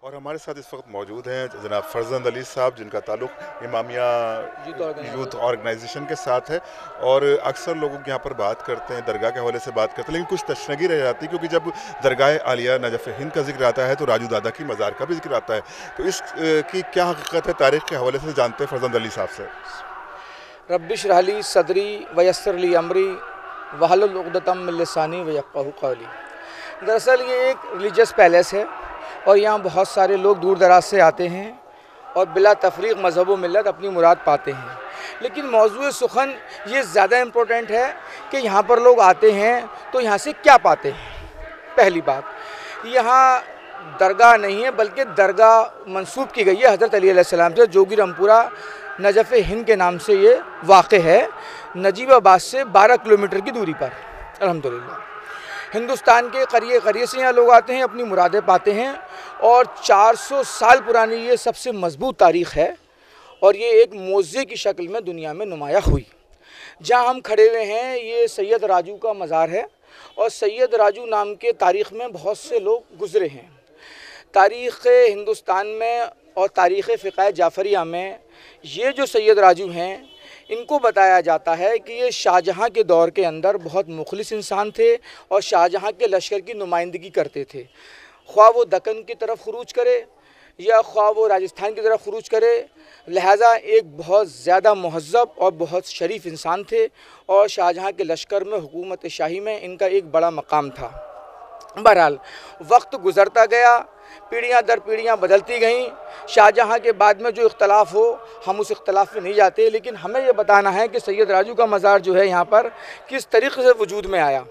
और हमारे साथ इस वक्त मौजूद हैं जनाब फरजंद अली साहब, जिनका ताल्लुक इमामिया यूथ ऑर्गेनाइजेशन के साथ है। और अक्सर लोग यहाँ पर बात करते हैं, दरगाह के हवाले से बात करते हैं, लेकिन कुछ तशनगी रह जाती है क्योंकि जब दरगाह आलिया नजफ़ हिंद का जिक्र आता है तो राजू दादा की मज़ार का भी जिक्र आता है। तो इस की क्या हकीकत है, तारीख़ के हवाले से जानते हैं फरजंद अली साहब से। रब्बिश रहली सदरी वयस्सर ली अमरी वहलुल उक़दतम मिन लिसानी वयफ़क़हू क़ौली। दरअसल ये एक रिलीजियस पैलेस है और यहाँ बहुत सारे लोग दूर दराज से आते हैं और बिला तफरीक़ मज़हब व मिल्लत अपनी मुराद पाते हैं। लेकिन मौज़ूए सुख़न ये ज़्यादा इम्पोर्टेंट है कि यहाँ पर लोग आते हैं तो यहाँ से क्या पाते हैं। पहली बात, यहाँ दरगाह नहीं है बल्कि दरगाह मंसूब की गई है हज़रत अली अलैहिस्सलाम से। जोगी रामपुरा नजफ़ हिंद के नाम से ये वाक़ है, नजीबाबाद से 12 किलोमीटर की दूरी पर। अल्हम्दुलिल्लाह हिंदुस्तान के करिए करिए से यहाँ लोग आते हैं, अपनी मुरादें पाते हैं और 400 साल पुरानी ये सबसे मजबूत तारीख़ है और ये एक मोज़े की शक्ल में दुनिया में नुमाया हुई। जहाँ हम खड़े हुए हैं ये सैयद राजू का मज़ार है और सैयद राजू नाम के तारीख़ में बहुत से लोग गुज़रे हैं। तारीख़ हिंदुस्तान में और तारीख़ फ़िक़ह जाफ़रिया में ये जो सैयद राजू हैं, इनको बताया जाता है कि ये शाहजहाँ के दौर के अंदर बहुत मुखलिस इंसान थे और शाहजहाँ के लश्कर की नुमाइंदगी करते थे। ख्वाह वो दक्कन की तरफ ख़ुरूज करे या ख्वाह वो राजस्थान की तरफ ख़ुरूज करे, लिहाजा एक बहुत ज़्यादा महज़्ज़ब और बहुत शरीफ इंसान थे और शाहजहाँ के लश्कर में, हुकूमत शाही में इनका एक बड़ा मकाम था। बहरहाल वक्त गुज़रता गया, पीढ़ियाँ दर पीढ़ियाँ बदलती गईं। शाहजहाँ के बाद में जो इख्तलाफ हो हम उस इख्तलाफ में नहीं जाते, लेकिन हमें ये बताना है कि सैयद राजू का मज़ार जो है यहाँ पर किस तरीक़े से वजूद में आया।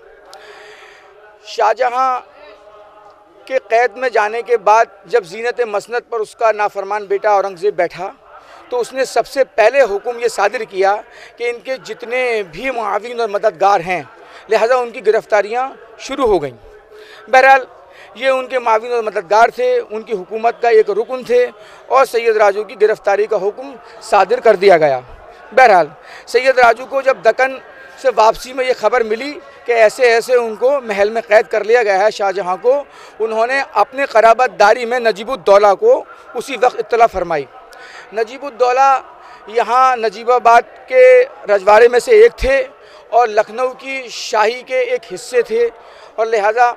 शाहजहाँ के क़ैद में जाने के बाद जब ज़ीनत मसनद पर उसका नाफरमान बेटा औरंगज़ेब बैठा तो उसने सबसे पहले हुक्म ये सादिर किया कि इनके जितने भी मुआविन और मददगार हैं, लिहाजा उनकी गिरफ़्तारियाँ शुरू हो गईं। बहरहाल ये उनके माविन और मददगार थे, उनकी हुकूमत का एक रुकन थे और सैयद राजू की गिरफ़्तारी का हुक्म सादिर कर दिया गया। बहरहाल सैयद राजू को जब दक्कन से वापसी में ये खबर मिली कि ऐसे ऐसे उनको महल में क़ैद कर लिया गया है शाहजहाँ को, उन्होंने अपने क़राबतदारी में नजीबुद्दौला को उसी वक्त इत्तला फरमाई। नजीबुद्दौला यहाँ नजीबाबाद के रजवाड़े में से एक थे और लखनऊ की शाही के एक हिस्से थे और लिहाजा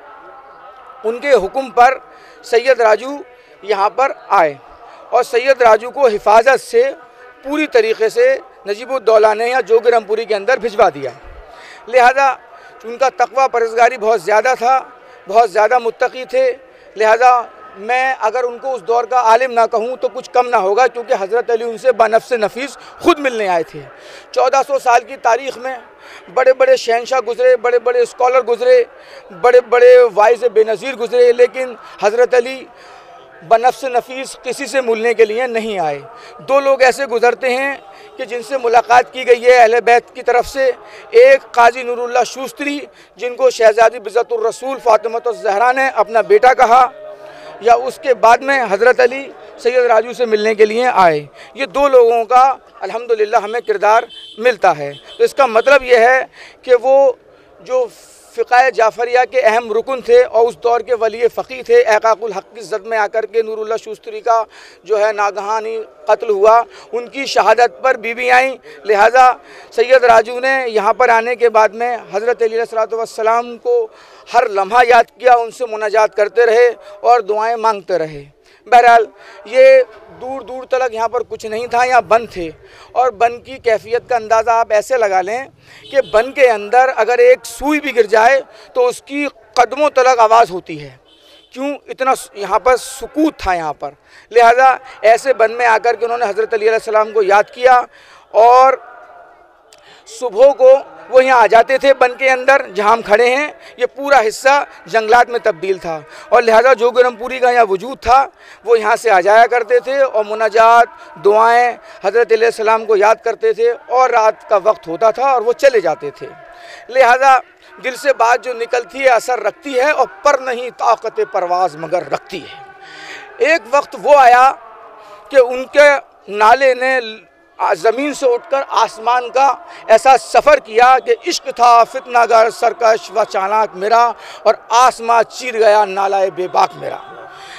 उनके हुक्म पर सैयद राजू यहाँ पर आए और सैयद राजू को हिफाजत से पूरी तरीक़े से नजीबुद्दौला ने या जोगी रामपुरी के अंदर भिजवा दिया। लिहाजा उनका तक़वा परहेज़गारी बहुत ज़्यादा था, बहुत ज़्यादा मुत्तक़ी थे। लिहाजा मैं अगर उनको उस दौर का आलिम ना कहूँ तो कुछ कम ना होगा, क्योंकि हज़रत अली उनसे बनफ्स नफीस ख़ुद मिलने आए थे। 1400 साल की तारीख़ में बड़े बड़े शहनशाह गुज़रे, बड़े बड़े स्कॉलर गुज़रे, बड़े बड़े वाइज़ बेनज़ीर गुज़रे, लेकिन हज़रत अली बनफ्स नफीस किसी से मिलने के लिए नहीं आए। दो लोग ऐसे गुज़रते हैं कि जिनसे मुलाकात की गई है अहले बैत की तरफ से। एक काजी नूरुल्लाह शूस्तरी, जिनको शहज़ादी बिज़्ज़तुर रसूल फ़ातिमतुज़ ज़हरा ने अपना बेटा कहा, या उसके बाद में हज़रत अली सैयद राजू से मिलने के लिए आए। ये दो लोगों का अल्हम्दुलिल्लाह हमें किरदार मिलता है। तो इसका मतलब ये है कि वो जो फ़िक़ह जाफ़रिया के अहम रुकन थे और उस दौर के वली फ़क़ीह थे, एकाकुल हक़ की ज़द में आकर के नूरुल्लाह शूस्तरी का जो है नागहानी कत्ल हुआ, उनकी शहादत पर बीबी आई। लिहाजा सैयद राजू ने यहाँ पर आने के बाद में हज़रत अली अलैहिस्सलाम को हर लम्हा याद किया, उनसे मुनाजात करते रहे और दुआएं मांगते रहे। बहरहाल ये दूर दूर तक यहाँ पर कुछ नहीं था, यहाँ बन थे और बन की कैफियत का अंदाज़ा आप ऐसे लगा लें कि बन के अंदर अगर एक सुई भी गिर जाए तो उसकी कदमों तक आवाज़ होती है। क्यों? इतना यहाँ पर सुकूत था यहाँ पर। लिहाजा ऐसे बन में आकर के उन्होंने हज़रत अली अलैहिस्सलाम को याद किया और सुबह को वो यहाँ आ जाते थे। बन के अंदर जहाँ हम खड़े हैं ये पूरा हिस्सा जंगलात में तब्दील था और लिहाजा जोगी रामपुरी का यहाँ वजूद था, वो यहाँ से आ जाया करते थे और मुनाजात दुआएं हज़रत अलैहिस्सलाम को याद करते थे और रात का वक्त होता था और वो चले जाते थे। लिहाजा दिल से बात जो निकलती है असर रखती है और पर नहीं ताकत परवाज़ मगर रखती है। एक वक्त वो आया कि उनके नाले ने ज़मीन से उठकर आसमान का ऐसा सफ़र किया कि इश्क था फितनागर सरकश व चालाक मेरा और आसमां चीर गया नालाए बेबाक मेरा।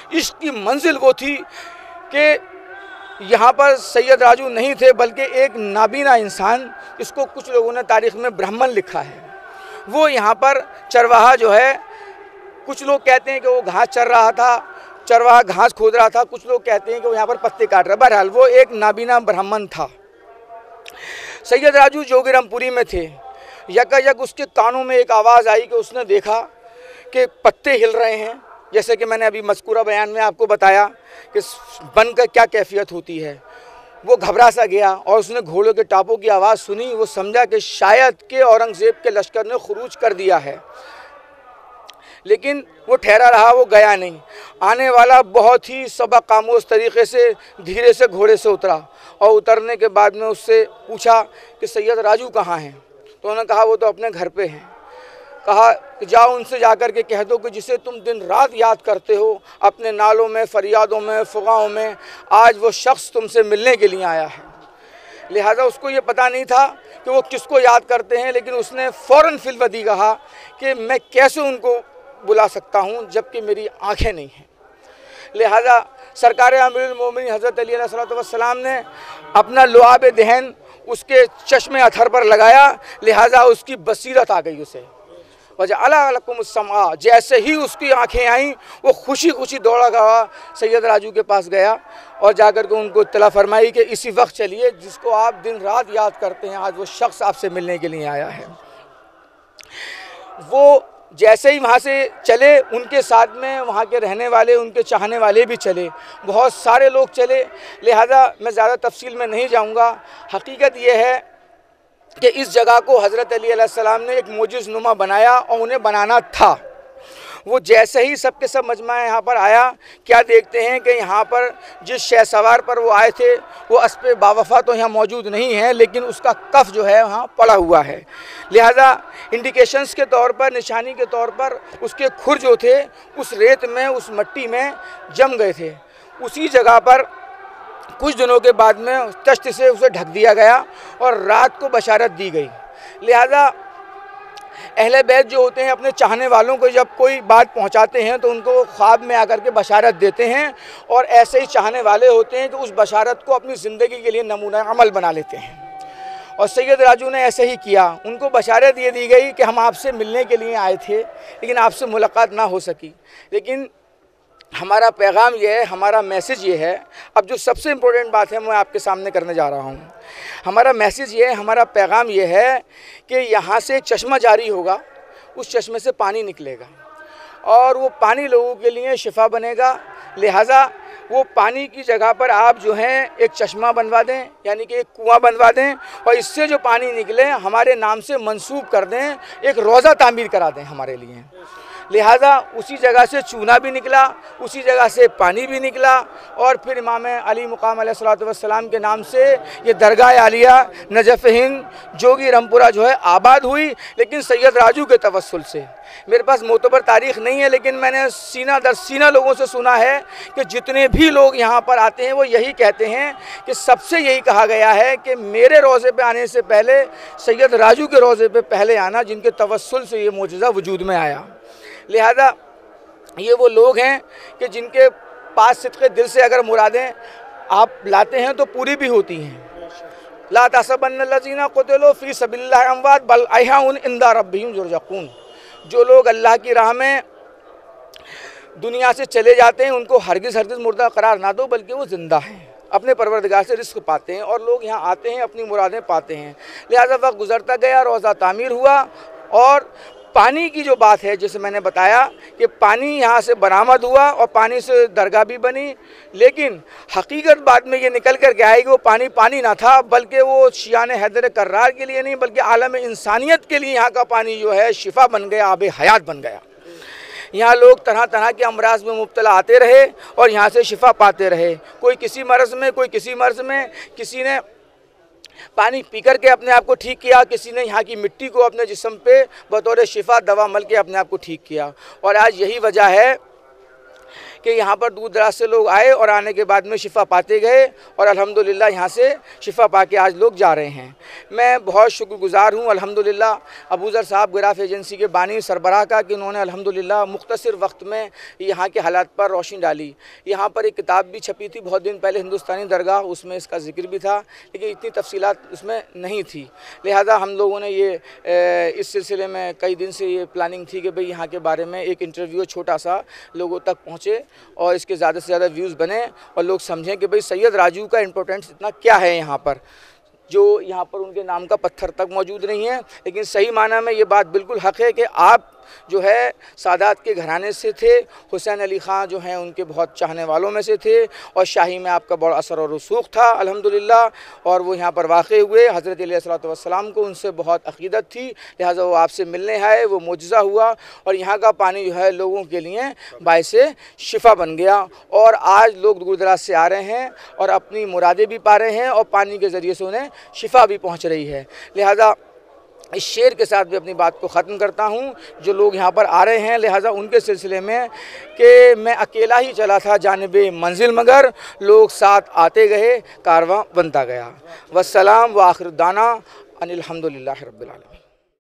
इश्क की मंजिल वो थी कि यहाँ पर सैयद राजू नहीं थे बल्कि एक नाबीना इंसान, इसको कुछ लोगों ने तारीख़ में ब्राह्मण लिखा है, वो यहाँ पर चरवाहा जो है, कुछ लोग कहते हैं कि वो घास चर रहा था, चरवाहा घास खोद रहा था, कुछ लोग कहते हैं कि वो यहाँ पर पत्ते काट रहा। बहरहाल वो एक नाबीना ब्राह्मण था। सैयद राजू जोगिरामपुरी में थे। यकायक उसके कानों में एक आवाज़ आई कि उसने देखा कि पत्ते हिल रहे हैं, जैसे कि मैंने अभी मज़कूरा बयान में आपको बताया कि वन का क्या कैफियत होती है। वो घबरा सा गया और उसने घोड़ों के टापों की आवाज़ सुनी। वो समझा कि शायद के औरंगज़ेब के लश्कर ने खुरूज कर दिया है, लेकिन वो ठहरा रहा, वो गया नहीं। आने वाला बहुत ही सबक आमोज़ तरीक़े से धीरे से घोड़े से उतरा और उतरने के बाद में उससे पूछा कि सैयद राजू कहाँ हैं। तो उन्होंने कहा वो तो अपने घर पे हैं। कहा कि जाओ उनसे जाकर के कह दो कि जिसे तुम दिन रात याद करते हो अपने नालों में, फरियादों में, फुगाओं में, आज वो शख्स तुमसे मिलने के लिए आया है। लिहाजा उसको ये पता नहीं था कि वो किसको याद करते हैं, लेकिन उसने फ़ौरन फिलवदी कहा कि मैं कैसे उनको बुला सकता हूँ जबकि मेरी आँखें नहीं हैं। लिहाजा सरकार अमीरुल मोमिनीन हज़रत अली अलैहिस्सलाम ने अपना लुआब दहन उसके चश्मे अथर पर लगाया, लिहाजा उसकी बसीरत आ गई उसे। वजअलकुमुस्समा, जैसे ही उसकी आंखें आईं वो खुशी खुशी दौड़ा गया सैयद राजू के पास गया और जाकर के उनको इत्तला फरमाई कि इसी वक्त चलिए जिसको आप दिन रात याद करते हैं, आज वो शख्स आपसे मिलने के लिए आया है। वो जैसे ही वहाँ से चले, उनके साथ में वहाँ के रहने वाले, उनके चाहने वाले भी चले, बहुत सारे लोग चले। लिहाजा मैं ज़्यादा तफसील में नहीं जाऊँगा। हकीकत यह है कि इस जगह को हज़रत अली अलैहिस्सलाम ने एक मोजिज़ नुमा बनाया और उन्हें बनाना था। वो जैसे ही सब के सब मजमा यहाँ पर आया, क्या देखते हैं कि यहाँ पर जिस शहसवार पर वो आए थे वो अस्पे बावफ़ा तो यहाँ मौजूद नहीं है, लेकिन उसका कफ़ जो है वहाँ पड़ा हुआ है। लिहाजा इंडिकेशंस के तौर पर, निशानी के तौर पर उसके खुर जो थे उस रेत में, उस मट्टी में जम गए थे। उसी जगह पर कुछ दिनों के बाद में तश्त से उसे ढक दिया गया और रात को बशारत दी गई। लिहाजा अहले बैत जो होते हैं अपने चाहने वालों को जब कोई बात पहुंचाते हैं तो उनको ख्वाब में आकर के बशारत देते हैं, और ऐसे ही चाहने वाले होते हैं कि उस बशारत को अपनी ज़िंदगी के लिए नमूना अमल बना लेते हैं। और सैयद राजू ने ऐसे ही किया। उनको बशारत ये दी गई कि हम आपसे मिलने के लिए आए थे लेकिन आपसे मुलाकात ना हो सकी। लेकिन हमारा पैगाम ये है, हमारा मैसेज ये है, अब जो सबसे इम्पोर्टेंट बात है मैं आपके सामने करने जा रहा हूँ। हमारा मैसेज ये है, हमारा पैगाम ये है कि यहाँ से एक चश्मा जारी होगा, उस चश्मे से पानी निकलेगा और वो पानी लोगों के लिए शिफा बनेगा। लिहाजा वो पानी की जगह पर आप जो हैं एक चश्मा बनवा दें, यानी कि एक कुआं बनवा दें, और इससे जो पानी निकले हमारे नाम से मंसूब कर दें, एक रोज़ा तामीर करा दें हमारे लिए। लिहाजा उसी जगह से चूना भी निकला, उसी जगह से पानी भी निकला, और फिर इमाम अली मुकाम अलैहिस्सलातु वस्सलाम के नाम से ये दरगाह आलिया नजफ़ हिंद जोगिरामपुरा जो है आबाद हुई, लेकिन सैयद राजू के तवस्सुल से। मेरे पास मोतबर तारीख़ नहीं है, लेकिन मैंने सीना दर सीना लोगों से सुना है कि जितने भी लोग यहाँ पर आते हैं वो यही कहते हैं कि सबसे यही कहा गया है कि मेरे रोज़े पे आने से पहले सैयद राजू के रोज़े पे पहले आना, जिनके तवस्सुल से ये मोजज़ा वजूद में आया। लिहाजा ये वो लोग हैं कि जिनके पास सिद्क़े दिल से अगर मुरादें आप लाते हैं तो पूरी भी होती हैं। ला तहसबन्नल्लज़ीना क़ुतिलू फ़ी सबिलिल्लाहि अमवात बल अहयाउन इंदा रब्बिहिम युरज़क़ून। जो लोग अल्लाह की राह में दुनिया से चले जाते हैं उनको हरगिज़ मुर्दा करार ना दो, बल्कि वो ज़िंदा हैं, अपने परवरदिगार से रिज़्क़ पाते हैं, और लोग यहाँ आते हैं अपनी मुरादें पाते हैं। लिहाजा वक्त गुज़रता गया, रोज़ा तामीर हुआ, और पानी की जो बात है जैसे मैंने बताया कि पानी यहाँ से बरामद हुआ और पानी से दरगाह भी बनी, लेकिन हकीकत बाद में ये निकल कर के आई कि वो पानी पानी ना था, बल्कि वो शियान हैदर कर्रार के लिए नहीं बल्कि आलम इंसानियत के लिए यहाँ का पानी जो है शिफा बन गया, आब हयात बन गया। यहाँ लोग तरह तरह के अमराज में मुब्तला आते रहे और यहाँ से शिफा पाते रहे, कोई किसी मर्ज़ में, कोई किसी मर्ज़ में। किसी ने पानी पी कर के अपने आप को ठीक किया, किसी ने यहाँ की मिट्टी को अपने जिस्म पे बतौर शिफा दवा मल के अपने आप को ठीक किया। और आज यही वजह है कि यहाँ पर दूर दराज से लोग आए और आने के बाद में शिफा पाते गए और अल्हम्दुलिल्लाह यहाँ से शिफा पाके आज लोग जा रहे हैं। मैं बहुत शुक्रगुज़ार हूँ अल्हम्दुलिल्लाह अबूज़र साहब गिराफ एजेंसी के बानी सरबराह का कि उन्होंने अल्हम्दुलिल्लाह मुख्तसर वक्त में यहाँ के हालात पर रोशनी डाली। यहाँ पर एक किताब भी छपी थी बहुत दिन पहले, हिंदुस्तानी दरगाह, उसमें इसका जिक्र भी था लेकिन इतनी तफसीलात उसमें नहीं थी। लिहाजा हम लोगों ने ये इस सिलसिले में कई दिन से ये प्लानिंग थी कि भाई यहाँ के बारे में एक इंटरव्यू छोटा सा लोगों तक पहुँचे और इसके ज़्यादा से ज़्यादा व्यूज़ बने और लोग समझें कि भाई सैयद राजू का इम्पोर्टेंस इतना क्या है यहाँ पर, जो यहाँ पर उनके नाम का पत्थर तक मौजूद नहीं है। लेकिन सही माना में ये बात बिल्कुल हक़ है कि आप जो है सादात के घराने से थे, हुसैन अली ख़ान जो हैं उनके बहुत चाहने वालों में से थे और शाही में आपका बड़ा असर और रसूख था अल्हम्दुलिल्लाह, और वो यहाँ पर वाक़े हुए। हज़रत अलैहिस्सलाम को उनसे बहुत अक़ीदत थी, लिहाजा वो आपसे मिलने आए, वो मुअजिज़ा हुआ और यहाँ का पानी जो है लोगों के लिए बाइसे शिफा बन गया और आज लोग दूर दराज से आ रहे हैं और अपनी मुरादें भी पा रहे हैं और पानी के ज़रिए से उन्हें शिफा भी पहुँच रही है। लिहाजा इस शेर के साथ भी अपनी बात को ख़त्म करता हूँ, जो लोग यहाँ पर आ रहे हैं लिहाजा उनके सिलसिले में कि मैं अकेला ही चला था जानिबे मंजिल मगर लोग साथ आते गए, कारवां बनता गया। वस्सलाम व आखिर दाना अनिल हम्दुलिल्लाहि रब्बिल आलमीन।